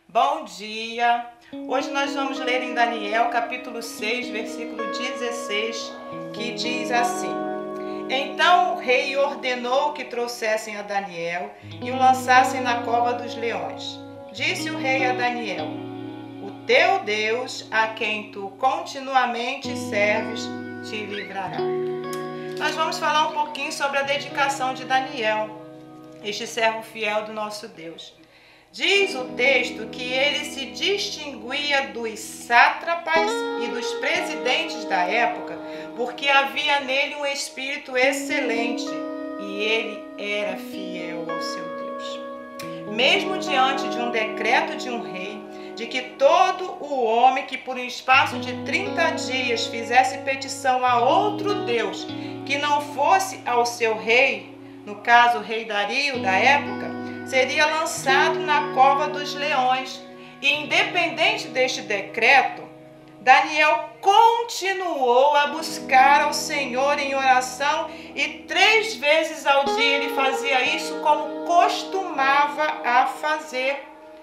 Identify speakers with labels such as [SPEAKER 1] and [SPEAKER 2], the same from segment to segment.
[SPEAKER 1] Bom dia! Hoje nós vamos ler em Daniel capítulo 6, versículo 16, que diz assim: Então o rei ordenou que trouxessem a Daniel e o lançassem na cova dos leões. Disse o rei a Daniel: O teu Deus, a quem tu continuamente serves, te livrará. Nós vamos falar um pouquinho sobre a dedicação de Daniel, este servo fiel do nosso Deus. Diz o texto que ele se distinguia dos sátrapas e dos presidentes da época, porque havia nele um espírito excelente e ele era fiel ao seu Deus. Mesmo diante de um decreto de um rei, de que todo o homem que por um espaço de 30 dias fizesse petição a outro Deus, que não fosse ao seu rei, no caso o rei Dario da época, seria lançado na cova dos leões. E independente deste decreto, Daniel continuou a buscar ao Senhor em oração e 3 vezes ao dia ele fazia isso como costumava a fazer.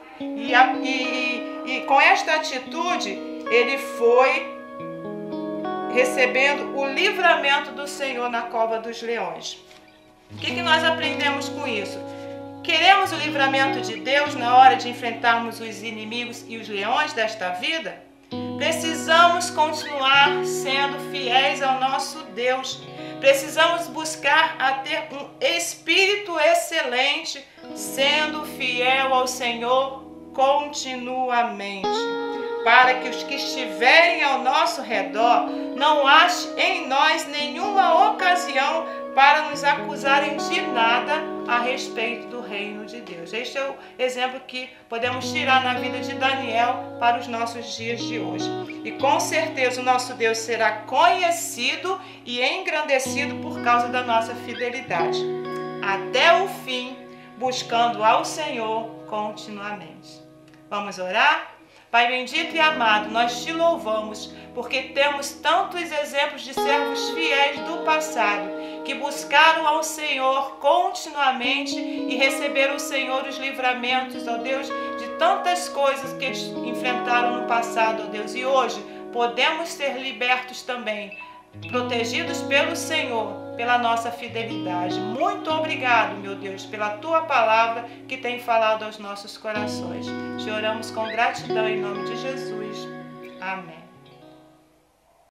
[SPEAKER 1] E com esta atitude ele foi recebendo o livramento do Senhor na cova dos leões. O que nós aprendemos com isso? Queremos o livramento de Deus na hora de enfrentarmos os inimigos e os leões desta vida? Precisamos continuar sendo fiéis ao nosso Deus. Precisamos buscar a ter um espírito excelente, sendo fiel ao Senhor continuamente, para que os que estiverem ao nosso redor não achem em nós nenhuma ocasião para nos acusarem de nada a respeito do reino de Deus. Este é o exemplo que podemos tirar na vida de Daniel para os nossos dias de hoje. E com certeza o nosso Deus será conhecido e engrandecido por causa da nossa fidelidade, até o fim, buscando ao Senhor continuamente. Vamos orar? Pai bendito e amado, nós te louvamos porque temos tantos exemplos de servos fiéis do passado que buscaram ao Senhor continuamente e receberam o Senhor os livramentos, ó Deus, de tantas coisas que eles enfrentaram no passado, ó Deus. E hoje podemos ser libertos também, protegidos pelo Senhor, pela nossa fidelidade. Muito obrigado, meu Deus, pela Tua palavra que tem falado aos nossos corações. Te oramos com gratidão em nome de Jesus. Amém.